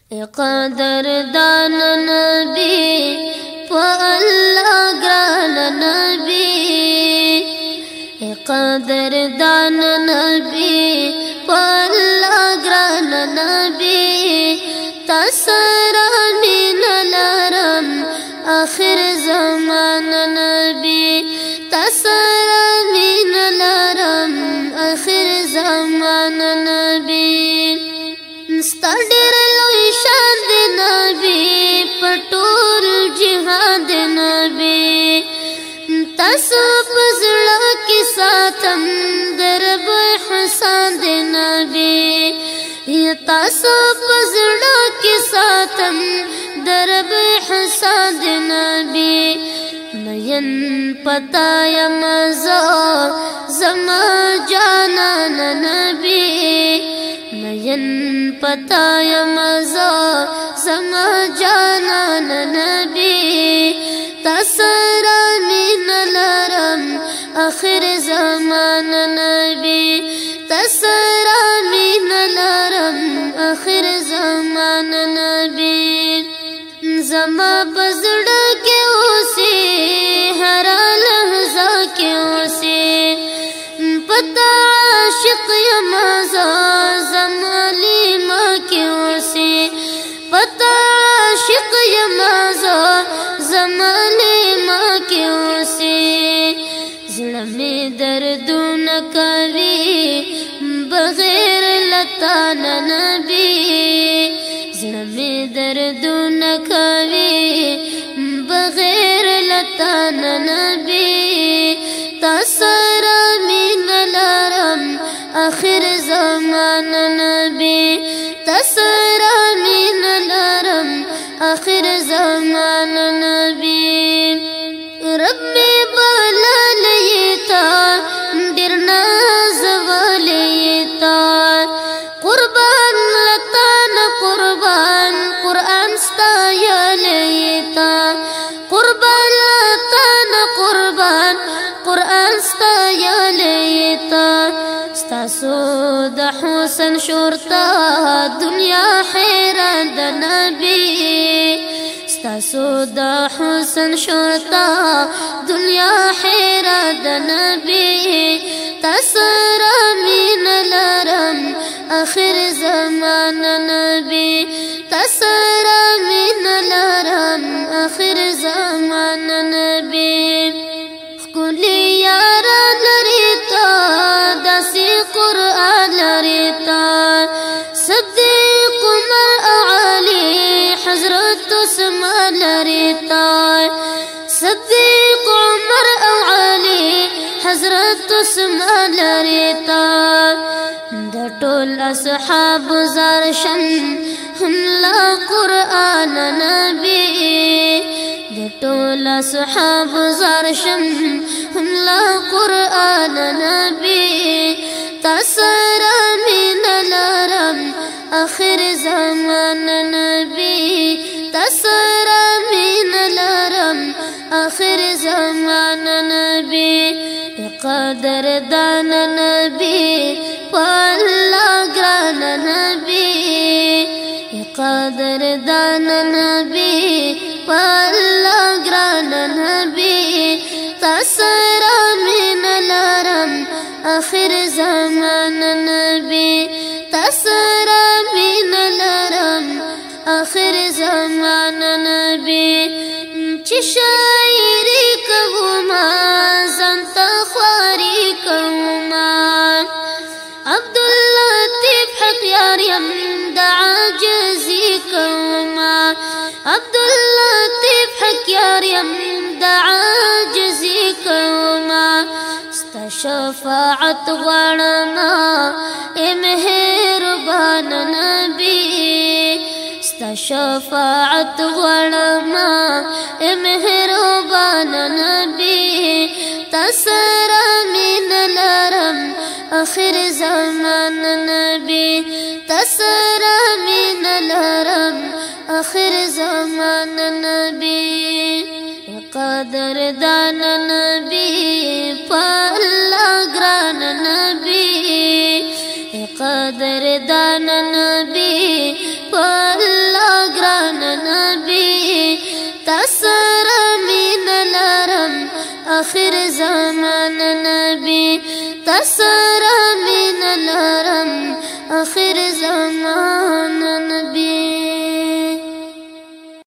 قدر دان نبی پا اللہ گران نبی قدر دان نبی پا اللہ گران نبی تسرا من لرم آخر زمان نبی تسرا من لرم آخر زمان نبی ستر لوی شان دی نبی پټول جهاد نبی تاسو پزړه کې ساتم درب حسن دی نبی تاسو پزړه کې ساتم درب حسن دی نبی مین پتا یم زما جانان نبی مین پتا یم زما جانان نبی تسرا من لرم آخر زمان نبی تسرا من لرم آخر زمان نبی زما بزړه کې اوسې هر لحظه کې اوسې پتا عاشق یم زمالی ما کې اوسې پتا عاشق یم زمالی ما کې اوسې زړه مې دردونه کوي بغیر لتا نبی زړه مې دردونه کوي بغیر لتا نبی تسرا من لرم آخر زمان نبی تسرا من لرم آخر زمان نبی رب میں بلا لیتا ډیر ناز ولیتا قربان لتان قربان قرآن ستا یا لیتا قربان لتان قربان قرآن ستا یا لیتا ستاسو د حسن شورتا دنیا حیران د نبی ستاسو د حسن شورتا دنیا حیران د نبی تسرا من لرم آخر زمان نبی تسرا من لرم آخر زمان نبی کلی یارا لریتا داسی قرآن لریتا صدیق عمر علی حضرت عثمان لریتا صدیق عمر علی حضرت عثمان لریتا د ټول اصحاب زرشن هم لا قرآن نبی د ټول اصحاب زرشن هم لا قرآن نبی تسرا من لرم آخر زمان نبی تسرا من لرم آخر زمان نبی قدر دان نبی پالا گران نبی قدر دان نبی پالا گران نبی تسرا من لرم آخر زمان نبی تسرا من لرم آخر زمان نبی چی شاعری کوما زنتا خواری کوما عبداللطیف حق یاریم دا عاجزی کوما عبداللطیف حق یاریم دا عاجزی کوما ستا شفاعت غواړما اے مهربان نبی ستا شفاعت غواړما اے مهربان نبی تسرا من لرم آخر زمان نبی تسرا من لرم آخر زمان نبی قدر دان نبی پالا گران نبی قدر دان نبی پالا نبی تسرا من الارم آخر زمان